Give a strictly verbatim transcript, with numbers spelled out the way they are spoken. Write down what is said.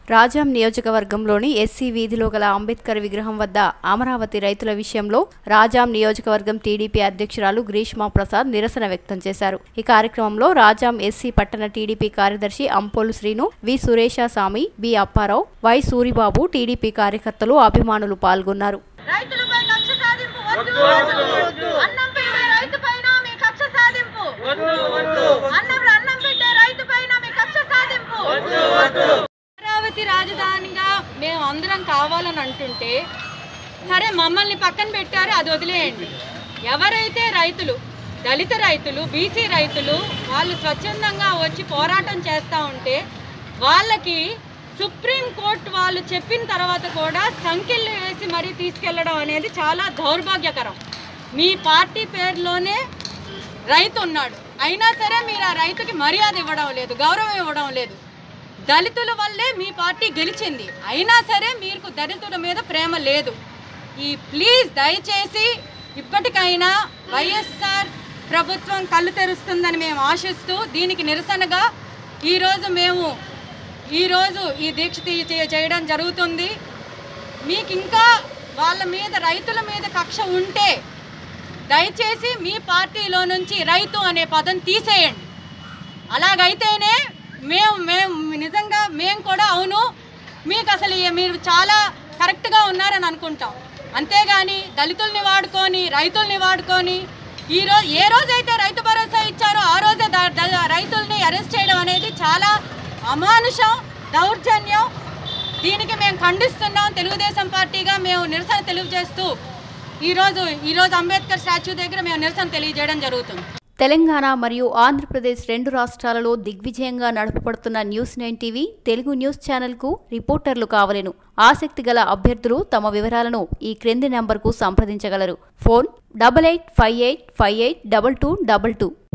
రాజాం నియోజకవర్గంలోని ఎస్సీ వీధిలో గల అంబేద్కర్ విగ్రహం వద్ద అమరావతి రైతుల విషయంలో రాజాం నియోజకవర్గం టీడీపీ అధ్యక్షురాలు గ్రీష్మా ప్రసాద్ నిరసన వ్యక్తం చేశారు. ఈ కార్యక్రమంలో రాజాం ఎస్సీ పట్టణ టీడీపీ కార్యదర్శి Ampolu Srinu, V Suresh Swami, B Apparao, Y Suribabu, TDP కార్యకర్తలు, అభిమానులు పాల్గొన్నారు. అమరావతి రాజధానిగా మేము అందరం కావాలని అంటుంటే సరే మమ్మల్ని పక్కన పెట్టారు, అది వదిలేయండి. ఎవరైతే రైతులు, దళిత రైతులు, బీసీ రైతులు వాళ్ళు స్వచ్ఛందంగా వచ్చి పోరాటం చేస్తూ ఉంటే వాళ్ళకి సుప్రీంకోర్టు వాళ్ళు చెప్పిన తర్వాత కూడా సంఖ్యలు వేసి మరీ తీసుకెళ్లడం అనేది చాలా దౌర్భాగ్యకరం. మీ పార్టీ పేరులోనే రైతు ఉన్నాడు, అయినా సరే మీరు ఆ రైతుకి మర్యాద ఇవ్వడం లేదు, గౌరవం ఇవ్వడం లేదు. దళితుల వల్లే మీ పార్టీ గెలిచింది, అయినా సరే మీకు దళితుల మీద ప్రేమ లేదు. ఈ ప్లీజ్ దయచేసి ఇప్పటికైనా వైఎస్ఆర్ ప్రభుత్వం కళ్ళు తెరుస్తుందని మేము ఆశిస్తూ దీనికి నిరసనగా ఈరోజు మేము ఈరోజు ఈ దీక్ష చేయడం జరుగుతుంది. మీకు ఇంకా వాళ్ళ మీద రైతుల మీద కక్ష ఉంటే దయచేసి మీ పార్టీలో నుంచి రైతు అనే పదం తీసేయండి. అలాగైతేనే మేము మేము నిజంగా మేము కూడా అవును మీకు అసలు మీరు చాలా కరెక్ట్గా ఉన్నారని అనుకుంటాం. అంతేగాని దళితుల్ని వాడుకొని రైతుల్ని వాడుకొని ఈరోజు ఏ రోజైతే రైతు భరోసా ఇచ్చారో ఆ రోజే రైతుల్ని అరెస్ట్ చేయడం అనేది చాలా అమానుషం, దౌర్జన్యం. దీనికి మేము ఖండిస్తున్నాం. తెలుగుదేశం పార్టీగా మేము నిరసన తెలియజేస్తూ ఈరోజు ఈరోజు అంబేద్కర్ స్టాచ్యూ దగ్గర మేము నిరసన తెలియజేయడం జరుగుతుంది. తెలంగాణ మరియు ఆంధ్రప్రదేశ్ రెండు రాష్ట్రాలలో దిగ్విజయంగా నడపబడుతున్న news nine TV Telugu news ఛానల్కు రిపోర్టర్లు కావలెను. ఆసక్తి గల అభ్యర్థులు తమ వివరాలను ఈ క్రింది నెంబర్కు సంప్రదించగలరు. Phone double eight five eight five eight double two double two.